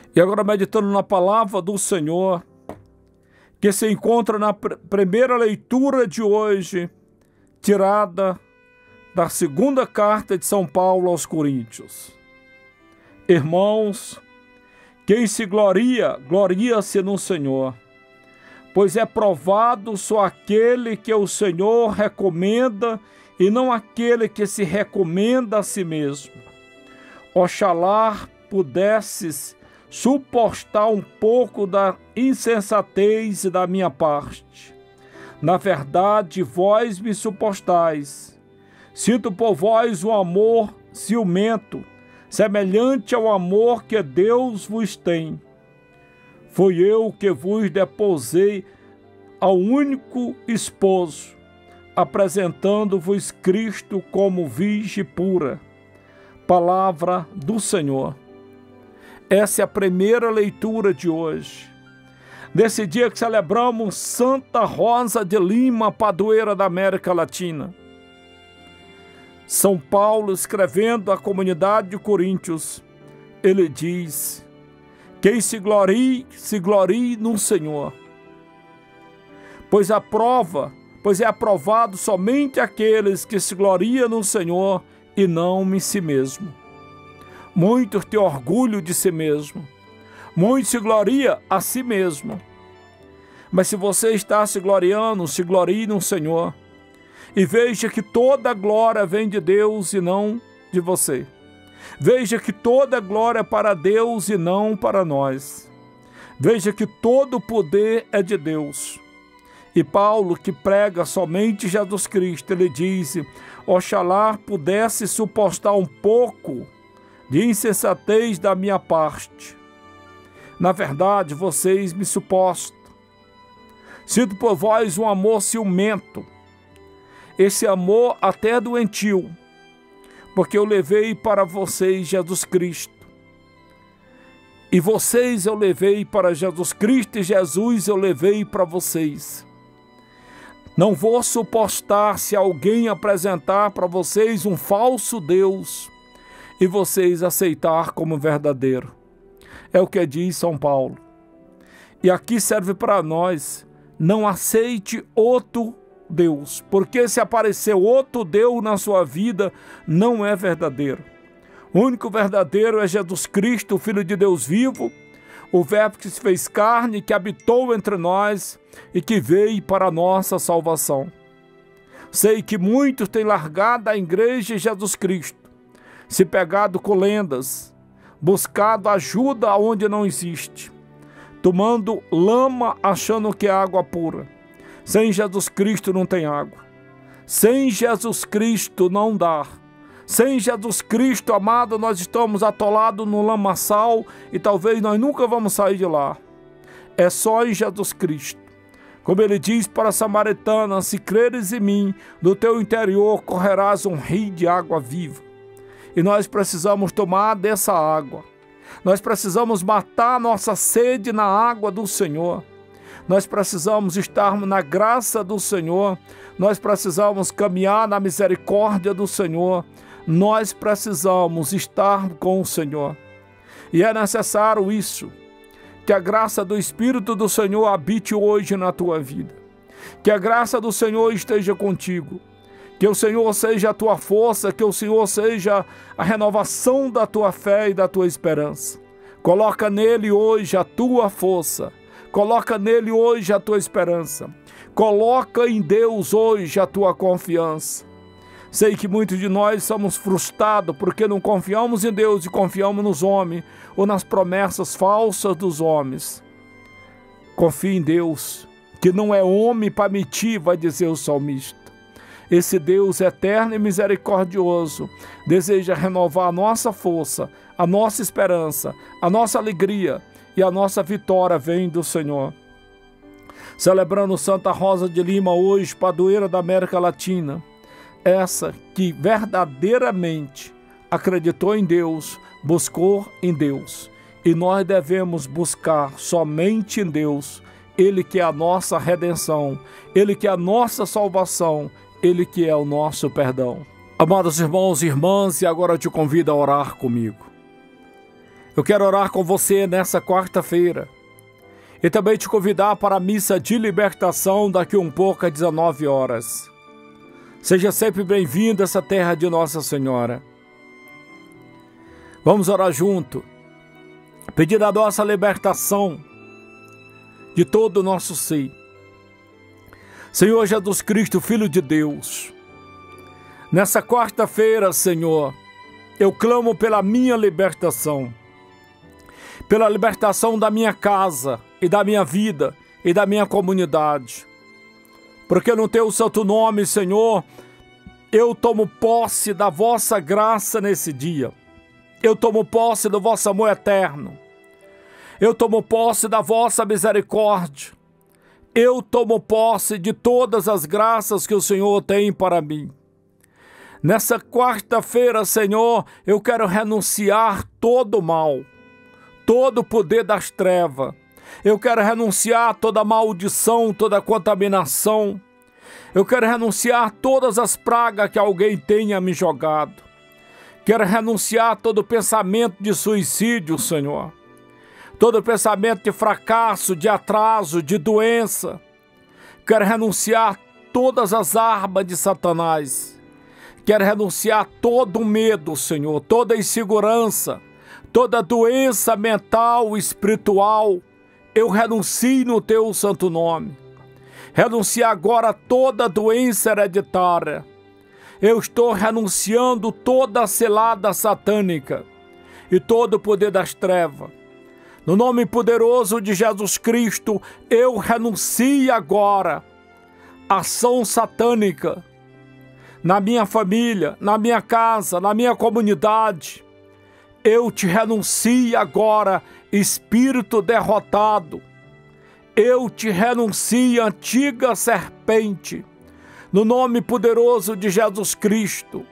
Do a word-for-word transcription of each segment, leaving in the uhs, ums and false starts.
E agora, meditando na palavra do Senhor, que se encontra na pr- primeira leitura de hoje, tirada da segunda carta de São Paulo aos Coríntios. Irmãos, quem se gloria, gloria-se no Senhor, pois é provado só aquele que o Senhor recomenda e não aquele que se recomenda a si mesmo. Oxalá pudesses suportar um pouco da insensatez da minha parte. Na verdade, vós me suportais. Sinto por vós um amor ciumento, semelhante ao amor que Deus vos tem. Foi eu que vos deposei ao único esposo, apresentando-vos Cristo como virgem pura. Palavra do Senhor. Essa é a primeira leitura de hoje. Nesse dia que celebramos Santa Rosa de Lima, padroeira da América Latina. São Paulo, escrevendo à comunidade de Coríntios, ele diz: quem se glorie, se glorie no Senhor. Pois a prova, pois é aprovado somente aqueles que se gloriam no Senhor e não em si mesmo. Muitos têm orgulho de si mesmo. Muitos se gloria a si mesmo. Mas se você está se gloriando, se glorie no Senhor. E veja que toda a glória vem de Deus e não de você. Veja que toda a glória é para Deus e não para nós. Veja que todo o poder é de Deus. E Paulo, que prega somente Jesus Cristo, ele diz: oxalá pudesse suportar um pouco de insensatez da minha parte. Na verdade, vocês me suportam. Sinto por vós um amor ciumento, esse amor até doentio, porque eu levei para vocês Jesus Cristo. E vocês eu levei para Jesus Cristo e Jesus eu levei para vocês. Não vou suportar se alguém apresentar para vocês um falso Deus e vocês aceitar como verdadeiro. É o que diz São Paulo. E aqui serve para nós: não aceite outro Deus, porque se aparecer outro Deus na sua vida, não é verdadeiro. O único verdadeiro é Jesus Cristo, o Filho de Deus vivo, o Verbo que se fez carne, que habitou entre nós e que veio para a nossa salvação. Sei que muitos têm largado a igreja de Jesus Cristo, se pegado com lendas, buscado ajuda onde não existe, tomando lama achando que é água pura. Sem Jesus Cristo não tem água. Sem Jesus Cristo não dá. Sem Jesus Cristo, amado, nós estamos atolados no lamaçal e talvez nós nunca vamos sair de lá. É só em Jesus Cristo. Como ele diz para a samaritana: se creres em mim, do teu interior correrás um rio de água viva. E nós precisamos tomar dessa água. Nós precisamos matar nossa sede na água do Senhor. Nós precisamos estarmos na graça do Senhor. Nós precisamos caminhar na misericórdia do Senhor. Nós precisamos estar com o Senhor. E é necessário isso, que a graça do Espírito do Senhor habite hoje na tua vida. Que a graça do Senhor esteja contigo. Que o Senhor seja a tua força, que o Senhor seja a renovação da tua fé e da tua esperança. Coloca nele hoje a tua força. Coloca nele hoje a tua esperança. Coloca em Deus hoje a tua confiança. Sei que muitos de nós somos frustrados porque não confiamos em Deus e confiamos nos homens ou nas promessas falsas dos homens. Confie em Deus, que não é homem para mentir, vai dizer o salmista. Esse Deus eterno e misericordioso deseja renovar a nossa força, a nossa esperança, a nossa alegria, e a nossa vitória vem do Senhor. Celebrando Santa Rosa de Lima hoje, padroeira da América Latina, essa que verdadeiramente acreditou em Deus, buscou em Deus. E nós devemos buscar somente em Deus, Ele que é a nossa redenção, Ele que é a nossa salvação, Ele que é o nosso perdão. Amados irmãos e irmãs, e agora eu te convido a orar comigo. Eu quero orar com você nessa quarta-feira e também te convidar para a missa de libertação daqui um pouco às dezenove horas. Seja sempre bem-vindo a essa terra de Nossa Senhora. Vamos orar junto, pedindo a nossa libertação de todo o nosso ser. Senhor Jesus Cristo, Filho de Deus, nessa quarta-feira, Senhor, eu clamo pela minha libertação, pela libertação da minha casa e da minha vida e da minha comunidade. Porque no teu santo nome, Senhor, eu tomo posse da vossa graça nesse dia. Eu tomo posse do vosso amor eterno. Eu tomo posse da vossa misericórdia. Eu tomo posse de todas as graças que o Senhor tem para mim. Nessa quarta-feira, Senhor, eu quero renunciar todo o mal, todo o poder das trevas. Eu quero renunciar toda maldição, toda contaminação. Eu quero renunciar todas as pragas que alguém tenha me jogado. Quero renunciar todo pensamento de suicídio, Senhor. Todo pensamento de fracasso, de atraso, de doença. Quero renunciar todas as armas de Satanás. Quero renunciar todo o medo, Senhor, toda insegurança, toda doença mental, espiritual. Eu renuncio no teu santo nome. Renuncio agora toda doença hereditária. Eu estou renunciando toda a selada satânica e todo o poder das trevas. No nome poderoso de Jesus Cristo, eu renuncio agora a ação satânica na minha família, na minha casa, na minha comunidade. Eu te renuncio agora, espírito derrotado. Eu te renuncio, antiga serpente, no nome poderoso de Jesus Cristo.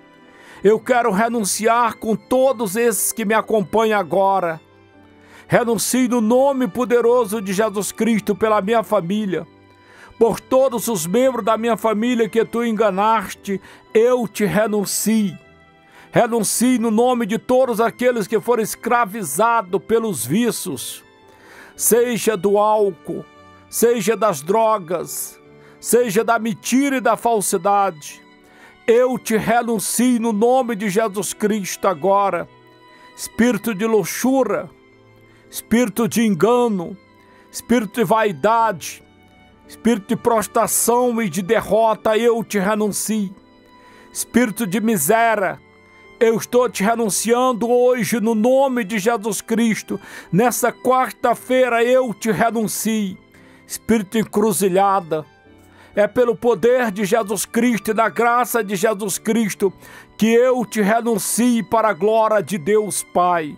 Eu quero renunciar com todos esses que me acompanham agora. Renuncio no nome poderoso de Jesus Cristo pela minha família, por todos os membros da minha família que tu enganaste, eu te renuncio. Renuncio no nome de todos aqueles que foram escravizados pelos vícios, seja do álcool, seja das drogas, seja da mentira e da falsidade. Eu te renuncio no nome de Jesus Cristo agora. Espírito de luxúria, espírito de engano, espírito de vaidade, espírito de prostração e de derrota, eu te renuncio. Espírito de miséria, eu estou te renunciando hoje no nome de Jesus Cristo. Nessa quarta-feira eu te renuncio. Espírito de encruzilhada, é pelo poder de Jesus Cristo e da graça de Jesus Cristo que eu te renuncio para a glória de Deus Pai.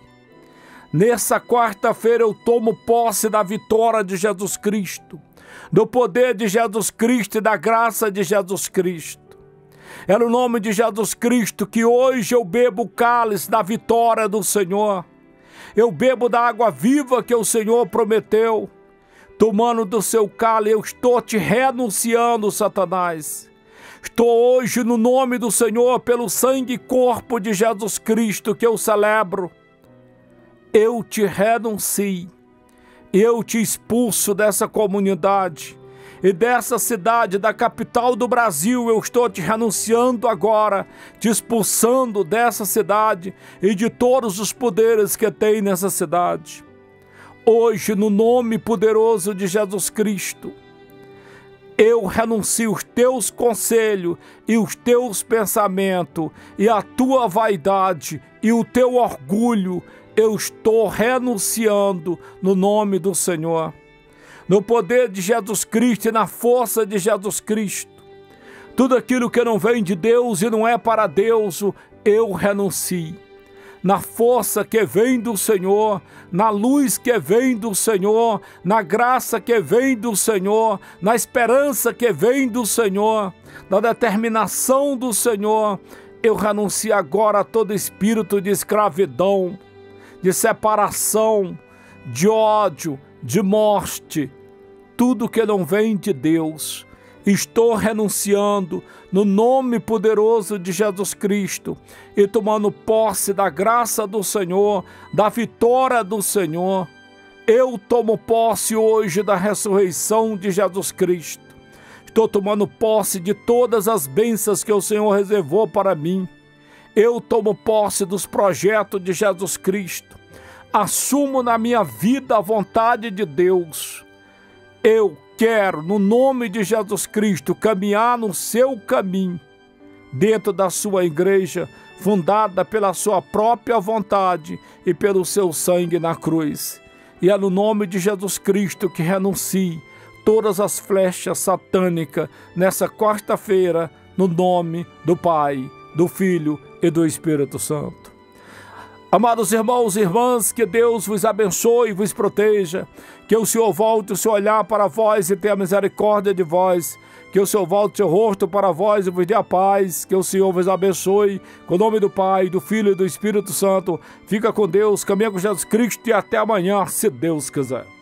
Nessa quarta-feira eu tomo posse da vitória de Jesus Cristo, do poder de Jesus Cristo e da graça de Jesus Cristo. É no nome de Jesus Cristo que hoje eu bebo o cálice da vitória do Senhor. Eu bebo da água viva que o Senhor prometeu. Tomando do seu cálice, eu estou te renunciando, Satanás. Estou hoje no nome do Senhor, pelo sangue e corpo de Jesus Cristo que eu celebro. Eu te renuncio. Eu te expulso dessa comunidade e dessa cidade, da capital do Brasil. Eu estou te renunciando agora, te expulsando dessa cidade e de todos os poderes que tem nessa cidade. Hoje, no nome poderoso de Jesus Cristo, eu renuncio os teus conselhos e os teus pensamentos e a tua vaidade e o teu orgulho. Eu estou renunciando no nome do Senhor, no poder de Jesus Cristo e na força de Jesus Cristo. Tudo aquilo que não vem de Deus e não é para Deus, eu renuncio. Na força que vem do Senhor, na luz que vem do Senhor, na graça que vem do Senhor, na esperança que vem do Senhor, na determinação do Senhor, eu renuncio agora a todo espírito de escravidão, de separação, de ódio, de morte, tudo que não vem de Deus. Estou renunciando no nome poderoso de Jesus Cristo e tomando posse da graça do Senhor, da vitória do Senhor. Eu tomo posse hoje da ressurreição de Jesus Cristo. Estou tomando posse de todas as bênçãos que o Senhor reservou para mim. Eu tomo posse dos projetos de Jesus Cristo. Assumo na minha vida a vontade de Deus. Eu quero, no nome de Jesus Cristo, caminhar no seu caminho, dentro da sua igreja, fundada pela sua própria vontade e pelo seu sangue na cruz. E é no nome de Jesus Cristo que renuncio todas as flechas satânicas nessa quarta-feira, no nome do Pai, do Filho e do Espírito Santo. Amados irmãos e irmãs, que Deus vos abençoe e vos proteja, que o Senhor volte o seu olhar para vós e tenha misericórdia de vós, que o Senhor volte o seu rosto para vós e vos dê a paz, que o Senhor vos abençoe, com o nome do Pai, do Filho e do Espírito Santo. Fica com Deus, caminha com Jesus Cristo e até amanhã, se Deus quiser.